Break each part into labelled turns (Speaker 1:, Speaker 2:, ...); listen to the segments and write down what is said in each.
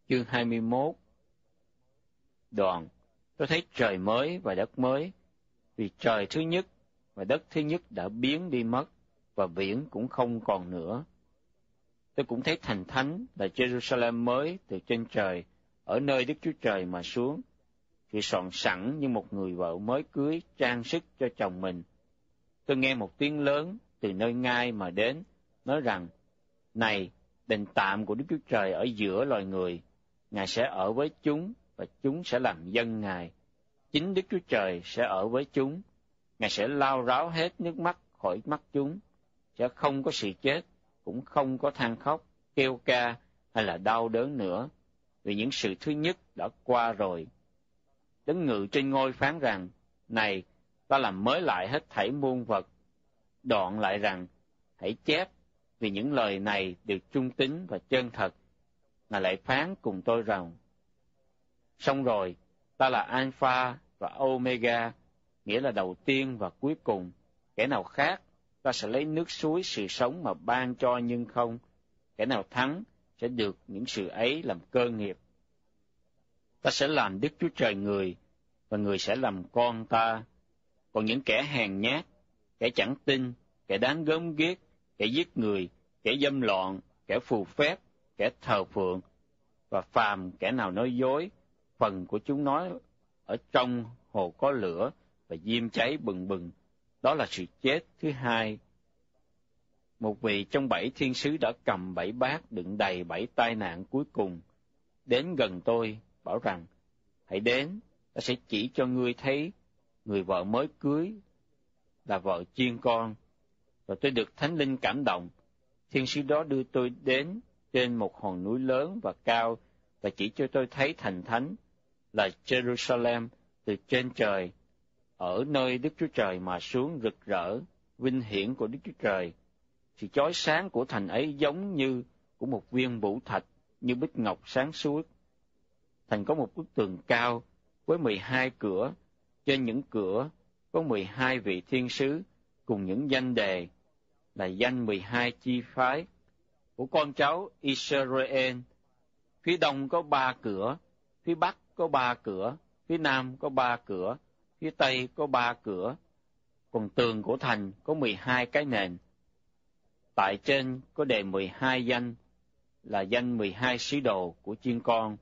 Speaker 1: chương 21. Đoạn: tôi thấy trời mới và đất mới, vì trời thứ nhất và đất thứ nhất đã biến đi mất, và biển cũng không còn nữa. Tôi cũng thấy thành thánh là Jerusalem mới từ trên trời, ở nơi Đức Chúa Trời mà xuống, thì soạn sẵn như một người vợ mới cưới trang sức cho chồng mình. Tôi nghe một tiếng lớn từ nơi ngai mà đến, nói rằng: này, đền tạm của Đức Chúa Trời ở giữa loài người, Ngài sẽ ở với chúng, và chúng sẽ làm dân Ngài. Chính Đức Chúa Trời sẽ ở với chúng, Ngài sẽ lau ráo hết nước mắt khỏi mắt chúng, sẽ không có sự chết, cũng không có than khóc, kêu ca hay là đau đớn nữa, vì những sự thứ nhất đã qua rồi. Đấng ngự trên ngôi phán rằng: này, ta làm mới lại hết thảy muôn vật. Đoạn lại rằng: hãy chép, vì những lời này đều trung tín và chân thật. Ngài lại phán cùng tôi rằng: xong rồi, ta là Alpha và Omega, nghĩa là đầu tiên và cuối cùng. Kẻ nào khác, ta sẽ lấy nước suối sự sống mà ban cho nhưng không. Kẻ nào thắng sẽ được những sự ấy làm cơ nghiệp. Ta sẽ làm Đức Chúa Trời người, và người sẽ làm con ta. Còn những kẻ hèn nhát, kẻ chẳng tin, kẻ đáng gớm ghiếc, kẻ giết người, kẻ dâm loạn, kẻ phù phép, kẻ thờ phượng, và phàm kẻ nào nói dối, phần của chúng nói ở trong hồ có lửa và diêm cháy bừng bừng. Đó là sự chết thứ hai. Một vị trong 7 thiên sứ đã cầm 7 bát đựng đầy 7 tai nạn cuối cùng, đến gần tôi, bảo rằng: hãy đến, ta sẽ chỉ cho ngươi thấy người vợ mới cưới là vợ chiên con. Và tôi được Thánh Linh cảm động. Thiên sứ đó đưa tôi đến trên một hòn núi lớn và cao, và chỉ cho tôi thấy thành thánh là Jerusalem từ trên trời, ở nơi Đức Chúa Trời mà xuống rực rỡ, vinh hiển của Đức Chúa Trời. Sự chói sáng của thành ấy giống như của một viên bửu thạch, như bích ngọc sáng suốt. Thành có một bức tường cao với 12 cửa, trên những cửa có 12 vị thiên sứ cùng những danh đề, là danh 12 chi phái của con cháu Israel. Phía đông có 3 cửa, phía bắc có 3 cửa, phía nam có 3 cửa, phía tây có 3 cửa. Còn tường của thành có 12 cái nền. Tại trên có đề 12 danh, là danh 12 sứ đồ của chiên con.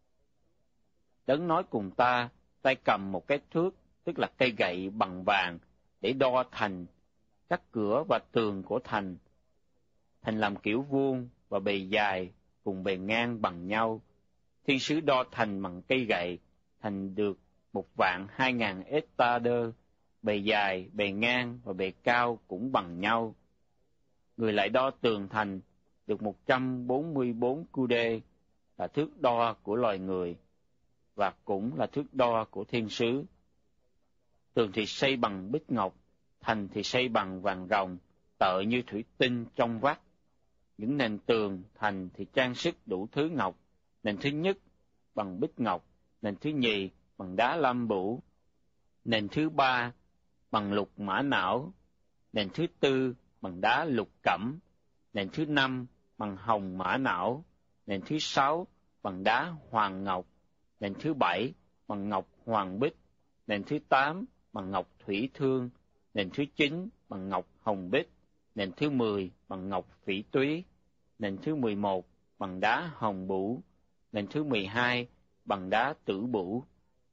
Speaker 1: Đấng nói cùng ta, tay cầm một cái thước, tức là cây gậy bằng vàng, để đo thành, các cửa và tường của thành. Thành làm kiểu vuông và bề dài cùng bề ngang bằng nhau. Thiên sứ đo thành bằng cây gậy, thành được 1,200,000 ếch-ta-đơ, bề dài, bề ngang và bề cao cũng bằng nhau. Người lại đo tường thành được 144 cu-đê, là thước đo của loài người, và cũng là thước đo của thiên sứ. Tường thì xây bằng bích ngọc, thành thì xây bằng vàng ròng, tợ như thủy tinh trong vắt. Những nền tường thành thì trang sức đủ thứ ngọc, nền thứ nhất bằng bích ngọc, nền thứ nhì bằng đá lam bửu, nền thứ ba bằng lục mã não, nền thứ tư bằng đá lục cẩm, nền thứ năm bằng hồng mã não, nền thứ sáu bằng đá hoàng ngọc, nền thứ bảy bằng ngọc hoàng bích, nền thứ tám bằng ngọc thủy thương, nền thứ 9 bằng ngọc hồng bích, nền thứ 10 bằng ngọc phỉ túy, nền thứ 11 bằng đá hồng bửu, nền thứ 12 bằng đá tử bửu.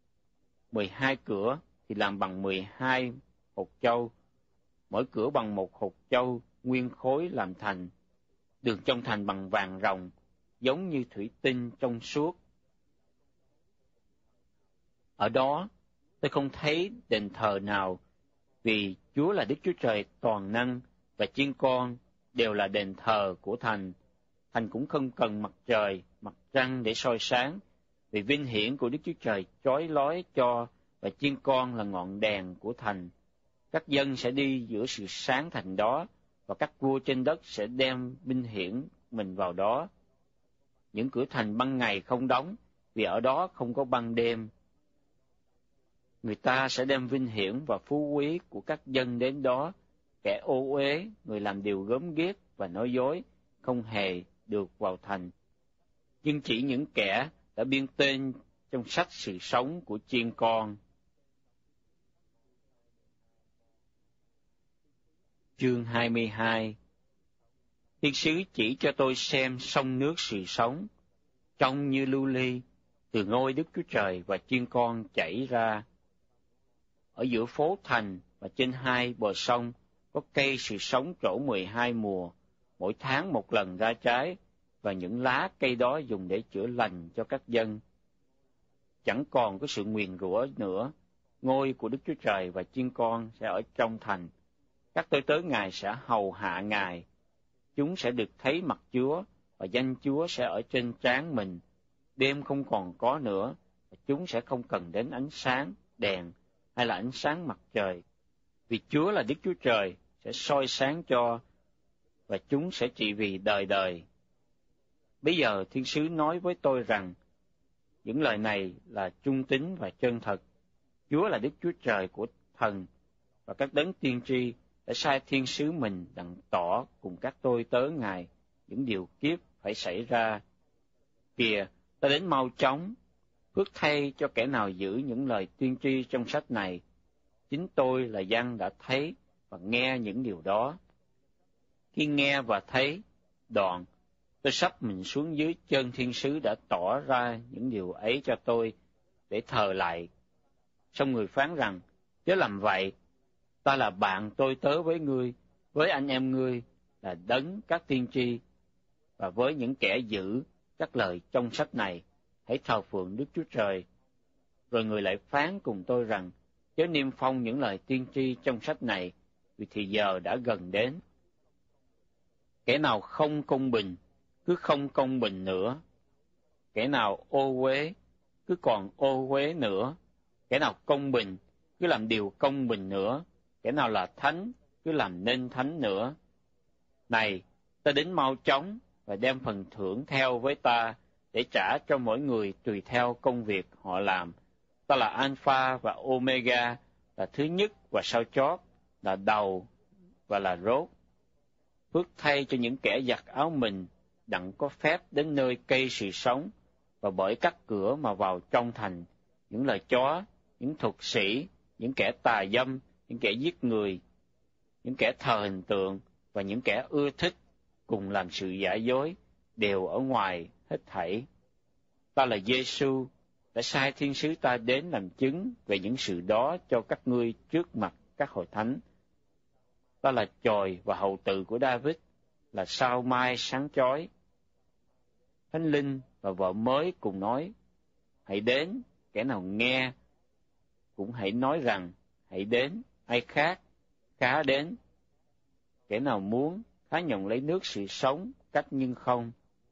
Speaker 1: 12 cửa thì làm bằng 12 hột châu, mỗi cửa bằng một hột châu nguyên khối làm thành. Đường trong thành bằng vàng ròng, giống như thủy tinh trong suốt. Ở đó, tôi không thấy đền thờ nào, vì Chúa là Đức Chúa Trời toàn năng và chiên con đều là đền thờ của thành. Thành cũng không cần mặt trời, mặt trăng để soi sáng, vì vinh hiển của Đức Chúa Trời chói lói cho, và chiên con là ngọn đèn của thành. Các dân sẽ đi giữa sự sáng thành đó, và các vua trên đất sẽ đem vinh hiển mình vào đó. Những cửa thành ban ngày không đóng, vì ở đó không có ban đêm. Người ta sẽ đem vinh hiển và phú quý của các dân đến đó. Kẻ ô uế, người làm điều gớm ghiếc và nói dối, không hề được vào thành. nhưng chỉ những kẻ đã biên tên trong sách sự sống của chiên con. Chương 22. Thiên sứ chỉ cho tôi xem sông nước sự sống, trông như lưu ly, từ ngôi Đức Chúa Trời và chiên con chảy ra. Ở giữa phố thành và trên hai bờ sông có cây sự sống trổ 12 mùa, mỗi tháng một lần ra trái, và những lá cây đó dùng để chữa lành cho các dân. Chẳng còn có sự nguyền rủa nữa, ngôi của Đức Chúa Trời và chiên con sẽ ở trong thành. Các tôi tớ Ngài sẽ hầu hạ Ngài. Chúng sẽ được thấy mặt Chúa, và danh Chúa sẽ ở trên trán mình. Đêm không còn có nữa, và chúng sẽ không cần đến ánh sáng, đèn, hay là ánh sáng mặt trời. Vì Chúa là Đức Chúa Trời sẽ soi sáng cho, và chúng sẽ trị vì đời đời. Bây giờ thiên sứ nói với tôi rằng, những lời này là trung tín và chân thật. Chúa là Đức Chúa Trời của thần, và các đấng tiên tri đã sai thiên sứ mình đặng tỏ cùng các tôi tớ Ngài những điều kiếp phải xảy ra. Kìa, ta đến mau chóng, phước thay cho kẻ nào giữ những lời tiên tri trong sách này. Chính tôi là Giăng đã thấy và nghe những điều đó. Khi nghe và thấy, đoạn, tôi sắp mình xuống dưới chân thiên sứ đã tỏ ra những điều ấy cho tôi để thờ lại. Xong người phán rằng, chớ làm vậy, ta là bạn tôi tớ với ngươi, với anh em ngươi là đấng các tiên tri, và với những kẻ giữ các lời trong sách này, hãy thờ phượng Đức Chúa Trời. Rồi người lại phán cùng tôi rằng, chớ niêm phong những lời tiên tri trong sách này, vì thì giờ đã gần đến. Kẻ nào không công bình, cứ không công bình nữa. Kẻ nào ô uế, cứ còn ô uế nữa. Kẻ nào công bình, cứ làm điều công bình nữa. Kẻ nào là thánh, cứ làm nên thánh nữa. Này, ta đến mau chóng, và đem phần thưởng theo với ta, để trả cho mỗi người tùy theo công việc họ làm. Ta là Alpha và Omega, là thứ nhất và sau chót, là đầu và là rốt. Phước thay cho những kẻ giặt áo mình, đặng có phép đến nơi cây sự sống, và bởi các cửa mà vào trong thành, những lời chó, những thuật sĩ, những kẻ tà dâm, những kẻ giết người, những kẻ thờ hình tượng, và những kẻ ưa thích cùng làm sự giả dối, đều ở ngoài hết thảy. Ta là Giê-xu, đã sai thiên sứ ta đến làm chứng về những sự đó cho các ngươi trước mặt các hội thánh. Ta là chòi và hậu tự của David, là sao mai sáng chói. Thánh Linh và vợ mới cùng nói, hãy đến. Kẻ nào nghe cũng hãy nói rằng, hãy đến. Ai khác, khá đến. Kẻ nào muốn, khá nhận lấy nước sự sống, cách nhưng không.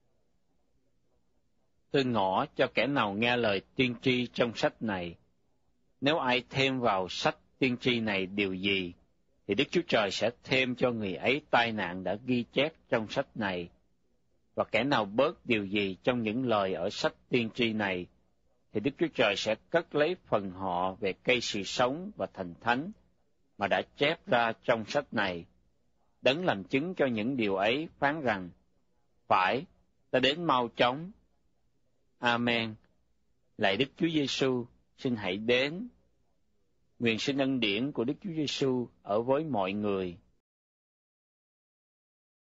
Speaker 1: Tôi ngỏ cho kẻ nào nghe lời tiên tri trong sách này. Nếu ai thêm vào sách tiên tri này điều gì, thì Đức Chúa Trời sẽ thêm cho người ấy tai nạn đã ghi chép trong sách này. Và kẻ nào bớt điều gì trong những lời ở sách tiên tri này, thì Đức Chúa Trời sẽ cất lấy phần họ về cây sự sống và thành thánh, mà đã chép ra trong sách này. Đấng làm chứng cho những điều ấy phán rằng, phải, ta đến mau chóng. Amen. Lạy Đức Chúa Giêsu, xin hãy đến. Nguyện xin ân điển của Đức Chúa Giêsu ở với mọi người.